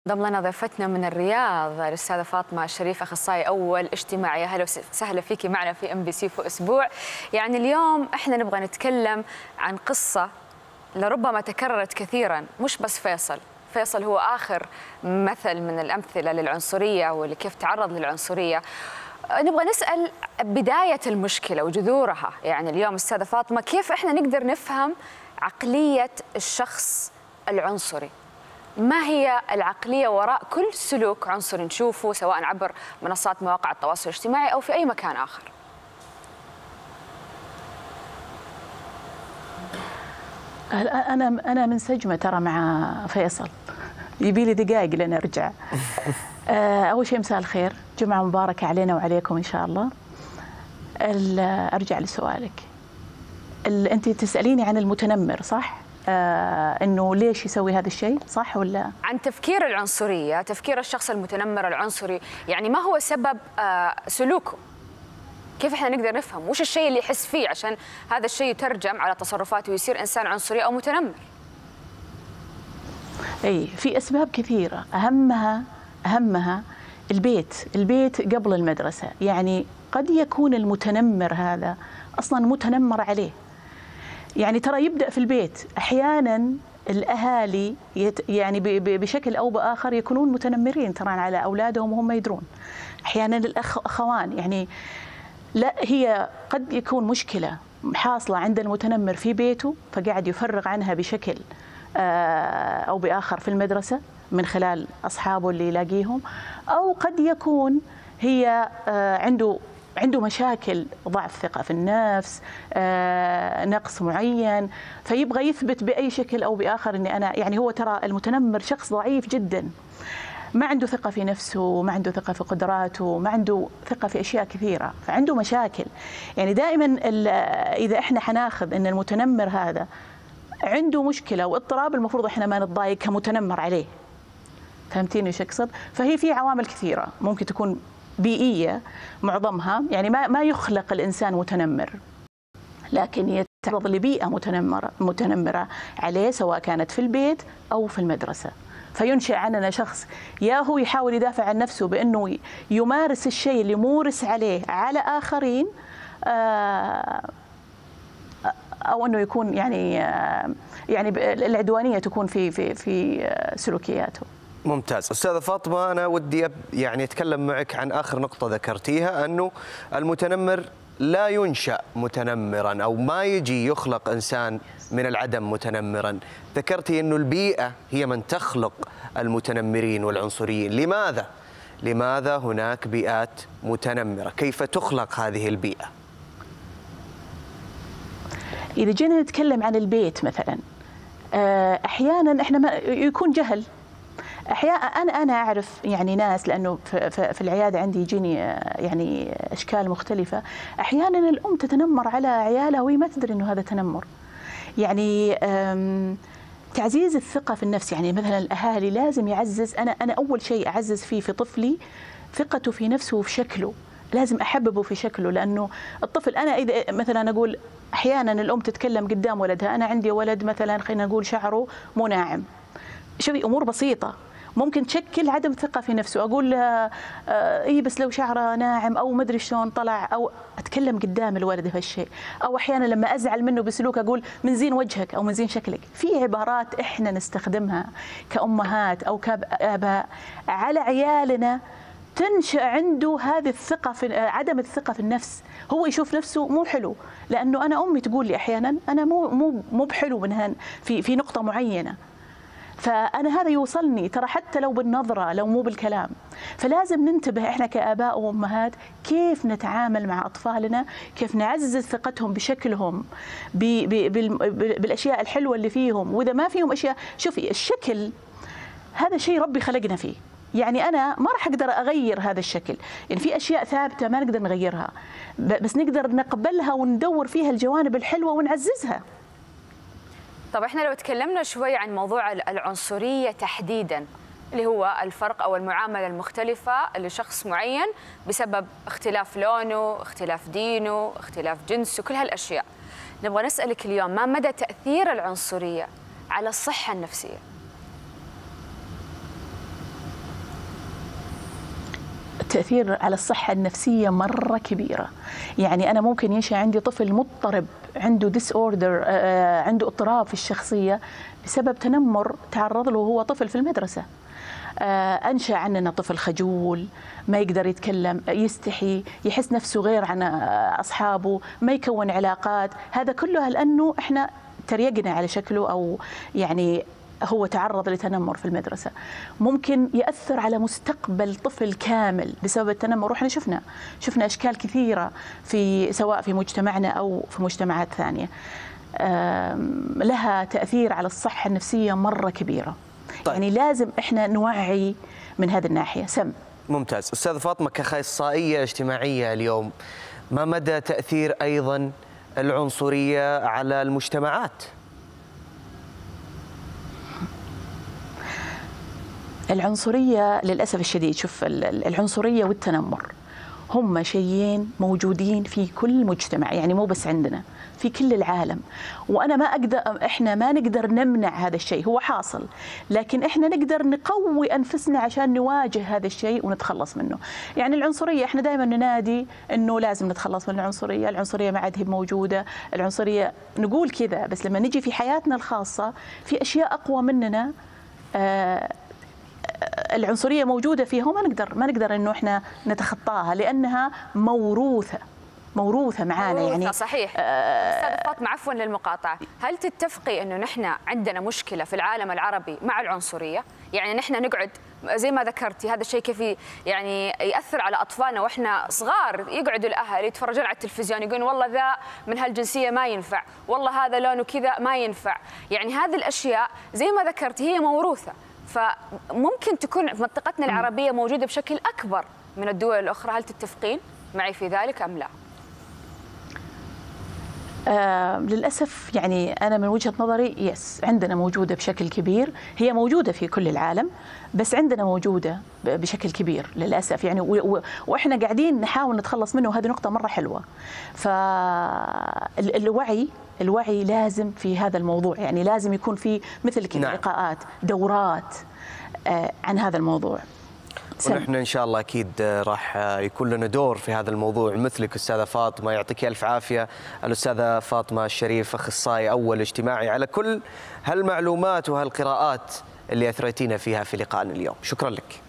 انضم لنا ضيفتنا من الرياض الأستاذة فاطمة الشريف، أخصائي أول اجتماعي. أهلا وسهلا فيكي معنا في MBC في أسبوع. يعني اليوم احنا نبغى نتكلم عن قصة لربما تكررت كثيرا، مش بس فيصل هو آخر مثل من الأمثلة للعنصرية ولكيف تعرض للعنصرية. نبغى نسأل بداية المشكلة وجذورها. يعني اليوم أستاذة فاطمة، كيف احنا نقدر نفهم عقلية الشخص العنصري؟ ما هي العقلية وراء كل سلوك عنصري نشوفه سواء عبر منصات مواقع التواصل الاجتماعي أو في أي مكان آخر؟ أنا منسجمة ترى مع فيصل، يبي لي دقائق لين أرجع. أول شيء مساء الخير، جمعة مباركة علينا وعليكم إن شاء الله. أرجع لسؤالك، أنت تسأليني عن المتنمر صح؟ انه ليش يسوي هذا الشيء، صح ولا؟ عن تفكير العنصريه، تفكير الشخص المتنمر العنصري، يعني ما هو سبب سلوكه؟ كيف احنا نقدر نفهم وش الشيء اللي يحس فيه عشان هذا الشيء يترجم على تصرفاته ويصير انسان عنصري او متنمر؟ اي، في اسباب كثيره، اهمها البيت قبل المدرسه. يعني قد يكون المتنمر هذا اصلا متنمر عليه، يعني ترى يبدأ في البيت. أحيانا الأهالي يعني بشكل أو بآخر يكونون متنمرين ترى على أولادهم وهم يدرون. أحيانا الأخوان، يعني لا، هي قد يكون مشكلة حاصلة عند المتنمر في بيته فقاعد يفرغ عنها بشكل أو بآخر في المدرسة من خلال أصحابه اللي يلاقيهم، أو قد يكون هي عنده مشاكل، ضعف ثقة في النفس، نقص معين، فيبغى يثبت بأي شكل أو بآخر أني أنا، يعني هو ترى المتنمر شخص ضعيف جدا، ما عنده ثقة في نفسه، ما عنده ثقة في قدراته، ما عنده ثقة في أشياء كثيرة، فعنده مشاكل. يعني دائما إذا إحنا حناخذ أن المتنمر هذا عنده مشكلة واضطراب، المفروض إحنا ما نتضايق كمتنمر عليه. فهمتيني ايش اقصد؟ فهي في عوامل كثيرة ممكن تكون بيئية معظمها، يعني ما يخلق الإنسان متنمر، لكن يتعرض لبيئة متنمرة عليه سواء كانت في البيت أو في المدرسة، فينشئ عننا شخص يا هو يحاول يدافع عن نفسه بأنه يمارس الشيء اللي مورس عليه على آخرين، أو أنه يكون يعني العدوانية تكون في سلوكياته. ممتاز. أستاذة فاطمة، أنا ودي يعني أتكلم معك عن آخر نقطة ذكرتيها، أنه المتنمر لا ينشأ متنمرا أو ما يجي يخلق إنسان من العدم متنمرا. ذكرتي أنه البيئة هي من تخلق المتنمرين والعنصريين. لماذا هناك بيئات متنمرة؟ كيف تخلق هذه البيئة؟ إذا جينا نتكلم عن البيت مثلا، أحيانا إحنا يكون جهل. أحيانا أنا أعرف يعني ناس، لأنه في العيادة عندي يجيني يعني أشكال مختلفة. أحيانا الأم تتنمر على عيالها وهي ما تدري إنه هذا تنمر. يعني تعزيز الثقة في النفس، يعني مثلا الأهالي لازم يعزز. أنا أول شيء أعزز فيه في طفلي ثقته في نفسه وفي شكله، لازم أحببه في شكله، لأنه الطفل، أنا إذا مثلا أقول أحيانا الأم تتكلم قدام ولدها، أنا عندي ولد مثلا خلينا نقول شعره مو ناعم، شوفي أمور بسيطة ممكن تشكل عدم ثقة في نفسه. أقول إيه بس لو شعره ناعم، أو مدري شلون طلع، أو أتكلم قدام الولد هالشيء. أو أحيانا لما أزعل منه بسلوك أقول من زين وجهك أو من زين شكلك. في عبارات إحنا نستخدمها كأمهات أو كآباء على عيالنا تنشأ عنده هذه الثقة في عدم الثقة في النفس. هو يشوف نفسه مو حلو، لأنه أنا أمي تقول لي أحيانا أنا مو بحلو منها في نقطة معينة، فأنا هذا يوصلني ترى حتى لو بالنظرة، لو مو بالكلام. فلازم ننتبه إحنا كآباء وأمهات كيف نتعامل مع أطفالنا، كيف نعزز ثقتهم بشكلهم، بالأشياء الحلوة اللي فيهم. وإذا ما فيهم أشياء، شوفي الشكل هذا شيء ربي خلقنا فيه، يعني أنا ما راح أقدر أغير هذا الشكل، يعني في أشياء ثابتة ما نقدر نغيرها، بس نقدر نقبلها وندور فيها الجوانب الحلوة ونعززها. طب احنا لو تكلمنا شوي عن موضوع العنصرية تحديدا، اللي هو الفرق أو المعاملة المختلفة لشخص معين بسبب اختلاف لونه، اختلاف دينه، اختلاف جنسه، كل هالأشياء. نبغى نسألك اليوم، ما مدى تأثير العنصرية على الصحة النفسية؟ التأثير على الصحة النفسية مرة كبيرة. يعني أنا ممكن ينشأ عندي طفل مضطرب، عنده ديس أوردر، عنده اضطراب في الشخصية بسبب تنمر تعرض له وهو طفل في المدرسة. أنشأ عننا طفل خجول، ما يقدر يتكلم، يستحي، يحس نفسه غير عن أصحابه، ما يكون علاقات. هذا كله لأنه إحنا تريقنا على شكله، أو يعني هو تعرض لتنمر في المدرسة. ممكن يأثر على مستقبل طفل كامل بسبب التنمر، وإحنا شفنا أشكال كثيرة سواء في مجتمعنا أو في مجتمعات ثانية، لها تأثير على الصحة النفسية مرة كبيرة. طيب. يعني لازم إحنا نوعي من هذه الناحية. ممتاز. أستاذة فاطمة، كأخصائية اجتماعية اليوم، ما مدى تأثير أيضا العنصرية على المجتمعات؟ العنصرية للأسف الشديد، شوف، العنصرية والتنمر هم شيئين موجودين في كل مجتمع، يعني مو بس عندنا، في كل العالم. وأنا إحنا ما نقدر نمنع هذا الشيء، هو حاصل، لكن إحنا نقدر نقوي أنفسنا عشان نواجه هذا الشيء ونتخلص منه. يعني العنصرية إحنا دائما ننادي إنه لازم نتخلص من العنصرية ما عاد هي موجودة، العنصرية نقول كذا، بس لما نجي في حياتنا الخاصة في أشياء أقوى مننا العنصرية موجودة فيها، وما نقدر إنه إحنا نتخطاها لأنها موروثة معانا. يعني صحيح. أستاذة فاطمة، عفوا للمقاطعة، هل تتفقي إنه نحن عندنا مشكلة في العالم العربي مع العنصرية؟ يعني نحن نقعد زي ما ذكرتي، هذا الشيء كيف يعني يأثر على أطفالنا وإحنا صغار، يقعدوا الأهل يتفرجون على التلفزيون يقولون والله ذا من هالجنسية ما ينفع، والله هذا لونه كذا ما ينفع. يعني هذه الأشياء زي ما ذكرتي هي موروثة، فممكن تكون في منطقتنا العربية موجودة بشكل أكبر من الدول الأخرى. هل تتفقين معي في ذلك أم لا؟ للأسف يعني أنا من وجهة نظري عندنا موجودة بشكل كبير، هي موجودة في كل العالم، بس عندنا موجودة بشكل كبير للأسف يعني، وإحنا قاعدين نحاول نتخلص منه، وهذه نقطة مرة حلوة. الوعي لازم في هذا الموضوع، يعني لازم يكون في مثل كذا لقاءات، دورات عن هذا الموضوع. ونحن إن شاء الله أكيد راح يكون لنا دور في هذا الموضوع مثلك أستاذة فاطمة. يعطيك ألف عافية الأستاذة فاطمة الشريف، أخصائي أول اجتماعي، على كل هالمعلومات وهالقراءات اللي أثريتينا فيها في لقائنا اليوم. شكرا لك.